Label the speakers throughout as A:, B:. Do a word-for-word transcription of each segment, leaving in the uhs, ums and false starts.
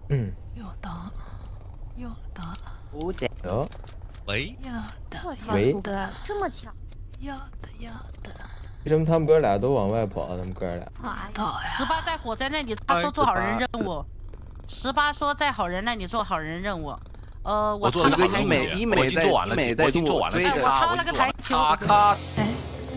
A: 嗯，
B: 有的，有的。
C: 五点。
A: 有。
D: 喂。
B: 有的。
E: 我操，
A: 喂
E: 楚哥这么巧。
B: 有的，有的。
A: 为什么他们哥俩都往外跑？他们哥俩。
E: 哎
B: 呀！
F: 十八在火灾那里，他说做好人任务。十八说在好人那里做好人任务。呃，
D: 我
F: 做了个
D: 医
C: 美医美在
D: 医美在做完了，
F: 我抄了个台球。
B: 哎。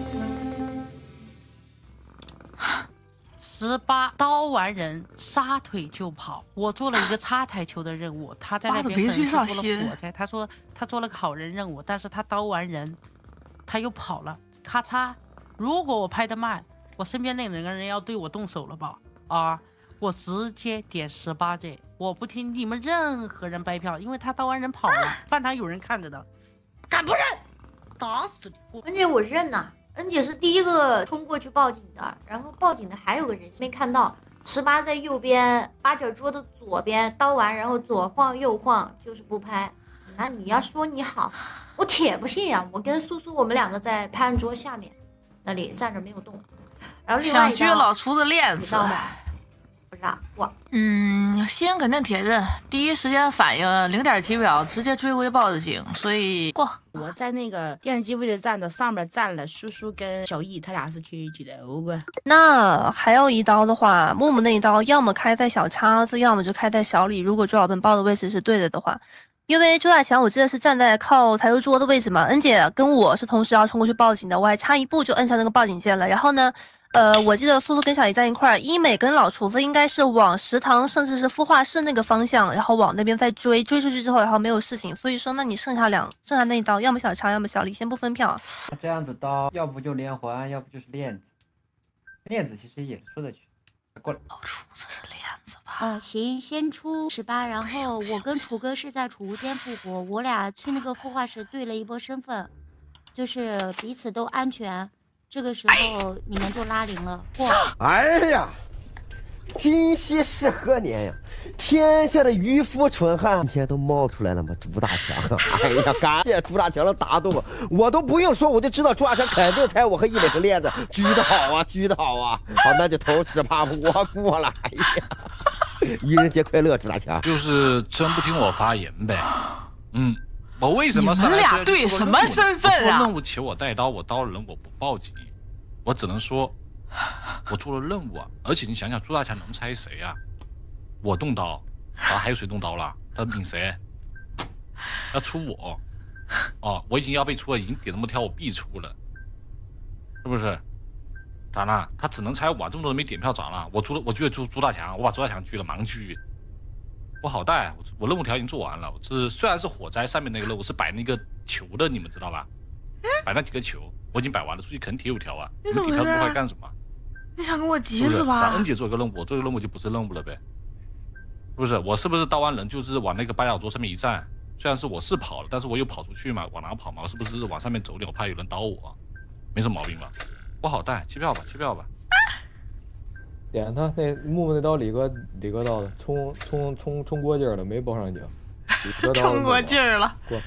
F: 十八刀完人，撒腿就跑。我做了一个擦台球的任务，他在那边可能做了火灾。他说他做了个好人任务，但是他刀完人，他又跑了。咔嚓！如果我拍的慢，我身边那两个人要对我动手了吧？啊！我直接点十八 J， 我不听你们任何人掰票，因为他刀完人跑了，饭堂有人看着的，敢不认？打死你！
E: 恩姐我认呐。恩姐是第一个冲过去报警的，然后报警的还有个人没看到，十八在右边八角桌的左边刀完，然后左晃右晃，就是不拍。那你要说你好，我铁不信呀！我跟苏苏我们两个在拍案桌下面那里站着没有动，然后另外一刀
B: 想撅老厨子链子，
E: 不知道哇。
B: 嗯，心肯定铁刃，第一时间反应，零点几秒直接追归报的警，所以过。
G: 我在那个电视机位置站的上面站了苏苏跟小易，他俩是去举的欧过。
H: 那还有一刀的话，木木那一刀要么开在小叉子，要么就开在小李。如果朱小笨报的位置是对的的话，因为朱大强我记得是站在靠台球桌的位置嘛，恩姐跟我是同时要冲过去报警的，我还差一步就摁下那个报警键了。然后呢？呃，我记得苏苏跟小姨站一块儿，医美跟老厨子应该是往食堂甚至是孵化室那个方向，然后往那边再追，追出去之后，然后没有事情，所以说，那你剩下两剩下那一刀，要么小叉，要么小李，先不分票。
C: 这样子刀，要不就连环，要不就是链子。链子其实也说得去。过来，
B: 老厨子是链子吧？
E: 哦，行，先出十八，然后我跟楚哥是在储物间复活，我俩去那个孵化室对了一波身份，就是彼此都安全。这个时候你们就拉铃了。
I: 哎呀，今夕是何年呀？天下的渔夫蠢汉，今天都冒出来了吗？朱大强，哎呀，感谢朱大强的打动，我都不用说，我就知道朱大强肯定猜我和一磊是链子，狙的好啊，狙的好啊。好，那就投十八，我过了。哎呀，愚人节快乐，朱大强。
D: 就是真不听我发言呗。嗯。我为什么
B: 你们俩对什么身份啊？
D: 任务求我带刀，我刀了人我不报警，我只能说，我做了任务啊！而且你想想，朱大强能猜谁啊？我动刀，啊，还有谁动刀了？他抿谁？要出我？哦，我已经要被出了，已经点那么挑，我必出了，是不是？咋了？他只能猜我，这么多人没点票咋了？我朱我狙了朱朱大强，我把朱大强狙了，盲狙。我好带，我我任务条已经做完了。我是虽然是火灾上面那个任务是摆那个球的，你们知道吧？摆那几个球，我已经摆完了，出去肯定铁五条啊！
B: 你怎么
D: 铁条不会干什么？
B: 你想跟我急是吧？
D: 让恩姐做一个任务，我做一个任务就不是任务了呗？是不是？我是不是刀完人就是往那个八角桌上面一站？虽然是我是跑了，但是我又跑出去嘛，往哪跑嘛？我是不是往上面走点？我怕有人刀我，没什么毛病吧？我好带，弃票吧，弃票吧。
A: 点他那木木那刀，李哥李哥刀的，冲冲冲冲过劲儿了，没报上警。
B: 冲过劲儿了。
A: 过。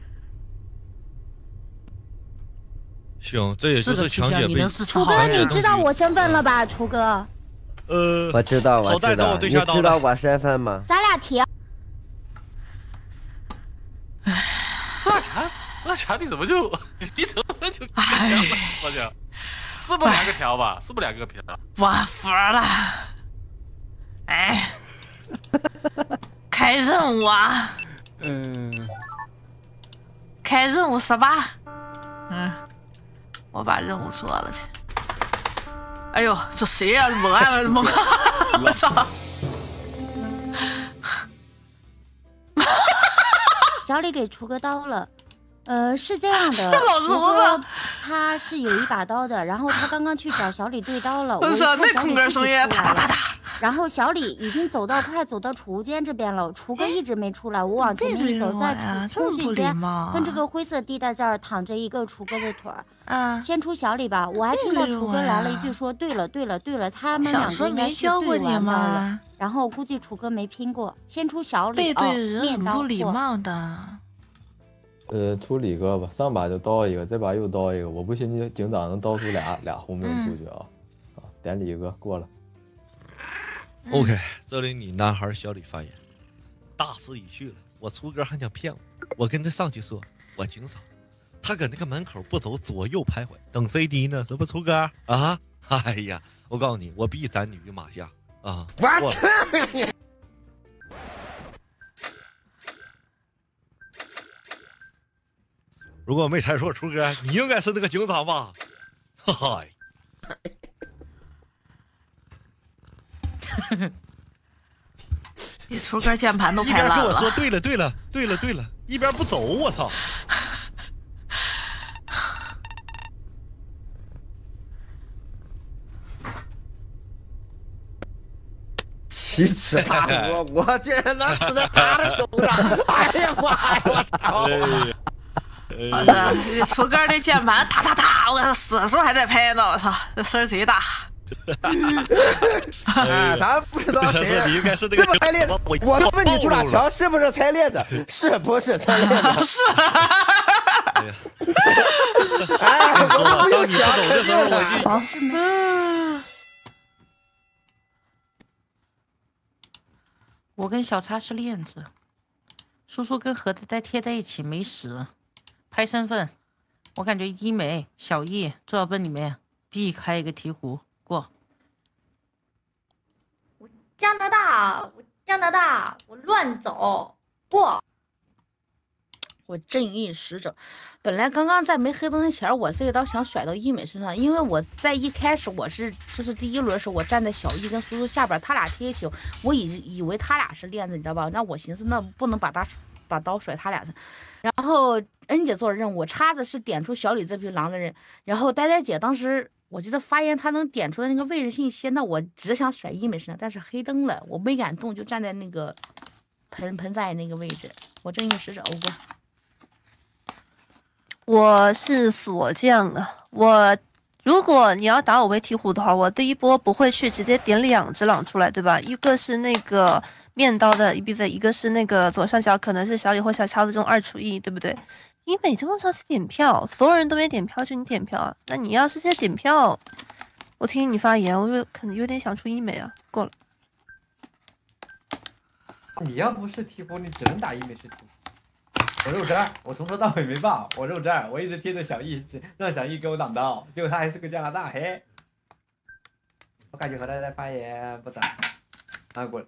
D: 行，这也就是强姐被。
E: 楚哥，你知道我身份了吧？楚哥。
I: 呃，我知道，我知道。你知道我身份吗？
E: 咱俩提。
D: 朱大强，朱大强，你怎么就你怎么就跟强了？朱大强。是不两个条吧？是不两个条？
B: 我服了！哎，开任务啊！
C: 嗯，
B: 开任务十八。嗯，我把任务说了去。哎呦，这谁呀、啊？猛按了猛！我操！
E: 小李给楚哥刀了。呃，是这样的，
B: 老厨子
E: 他是有一把刀的，然后他刚刚去找小李对刀了。
B: 我操，那空格声音哒哒哒哒。
E: 然后小李已经走到快走到储物间这边了，楚哥一直没出来，我往前面一走，在储蓄间跟这个灰色地带这儿躺着一个楚哥的腿儿。
B: 嗯，
E: 先出小李吧，我还听到楚哥来了一句说：“对了，对了，对了，他们两个应该是对完刀了。”然后估计楚哥没拼过，先出小李
B: 哦，面
E: 刀
B: 不礼貌的。
A: 呃，出李哥吧，上把就刀一个，这把又刀一个，我不信你警长能刀出俩俩红兵出去啊！啊，点李哥过了。
D: OK，这里你男孩小李发言。
J: 大势已去了，我楚哥还想骗我，我跟他上去说，我警嫂，他搁那个门口不走，左右徘徊，等 C D 呢，是不楚哥啊？哎呀，我告诉你，我必斩你于马下啊！我如果我没猜错，楚哥，你应该是那个警长吧？哈哈。
B: 你楚哥键盘都拍烂了。
J: 一边跟我说对了对了对了对了，一边不走，我操！
I: 奇耻大辱！我竟然能死在他的手上！哎呀妈呀！我操！
B: 我操！楚哥这键盘哒哒哒，我死的时候还在拍呢，我操，这声贼大。
I: 哎，咱不知道谁。
J: 你应该是那个
I: 才练的。我都问你朱大强是不是才练的？是不是才练的？
B: 是。
I: 哎，我不用想，肯定的。
F: 我跟小叉是链子，叔叔跟何太太贴在一起没死。拍身份，我感觉一美、小易、周小笨里面必开一个鹈鹕过。
E: 我加拿大，我加拿大，我乱走过。
G: 我正义使者，本来刚刚在没黑灯前，我这个刀想甩到一美身上，因为我在一开始我是就是第一轮时候我站在小易跟叔叔下边，他俩贴一起，我以以为他俩是链子，你知道吧？那我寻思那不能把他把刀甩他俩上。然后恩姐做的任务，我叉子是点出小李这匹狼的人，然后呆呆姐当时我记得发言她能点出的那个位置信息，那我只想甩一美身上，但是黑灯了，我没敢动，就站在那个盆盆栽那个位置。我正义使者，欧哥。
H: 我是锁匠啊，我如果你要打我为鹈鹕的话，我第一波不会去直接点两只狼出来，对吧？一个是那个面刀的 E B Z， 一个是那个左上角可能是小李或小叉子中二除一，对不对？你每这么着急点票，所有人都没点票，就你点票啊？那你要是直接点票，我听你发言，我就可能有点想出一美啊。过了。
C: 你要不是鹈鹕，你只能打一美是鹈鹕。我肉汁儿，我从头到尾没爆，我肉汁儿，我一直贴着小易，让小易给我挡刀，结果他还是个加拿大，嘿。我感觉何太太发言不咋，拿过来。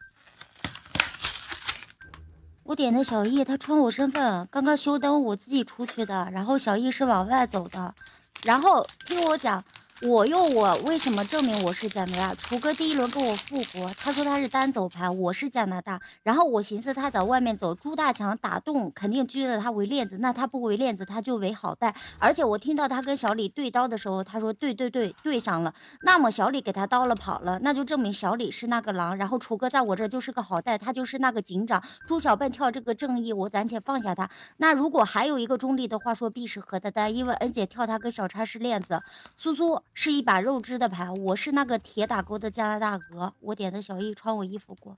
K: 我点的小易，他穿我身份，刚刚修灯我自己出去的，然后小易是往外走的，然后听我讲。我用我为什么证明我是加拿大？楚哥第一轮跟我复活，他说他是单走牌，我是加拿大。然后我寻思他在外面走，朱大强打洞肯定拘了他为链子，那他不为链子，他就为好带。而且我听到他跟小李对刀的时候，他说对对对对上了。那么小李给他刀了跑了，那就证明小李是那个狼，然后楚哥在我这就是个好带，他就是那个警长。朱小笨跳这个正义，我暂且放下他。那如果还有一个中立的话说，必是何的单，因为恩姐跳他跟小叉是链子，苏苏。是一把肉汁的牌，我是那个铁打勾的加拿大鹅，我点的小易穿我衣服过。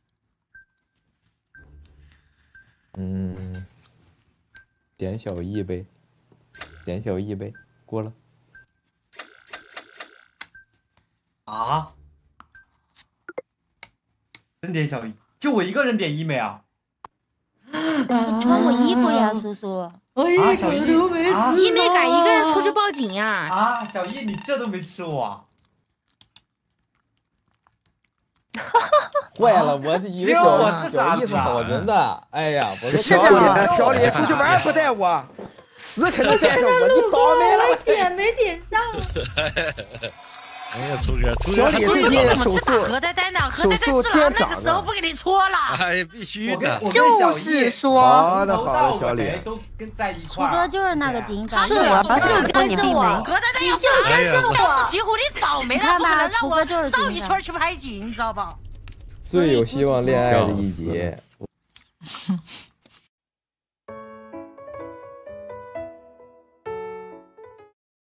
A: 嗯，点小易呗，点小易呗，过了。
C: 啊？真点小易？就我一个人点一美啊？
K: 穿我衣服呀，苏苏。
C: 啊，小易都没
G: 啊，一美敢一个人出去报警呀！
C: 啊，小易你这都没吃我、啊，
A: 坏了，我一个小小意思好人的，哎呀，我说
I: 小李，小李出去玩不带我，死肯定带上我，你倒霉了！
E: 我点没点上。
J: 哎呀，楚哥，楚
I: 哥，小李最近手速，
F: 何呆呆呢？何呆呆是狼，那个时候不给你戳了。
J: 哎，必须的，
H: 就是说，
I: 好的好的，小李
C: 都跟在一块。
K: 楚哥就是那个警长，
H: 是我把手给你闭没。
F: 何呆呆要是跟着我，几乎你早没了，不可能让我绕一圈去拍景，你知道吧？
A: 最有希望恋爱的一节。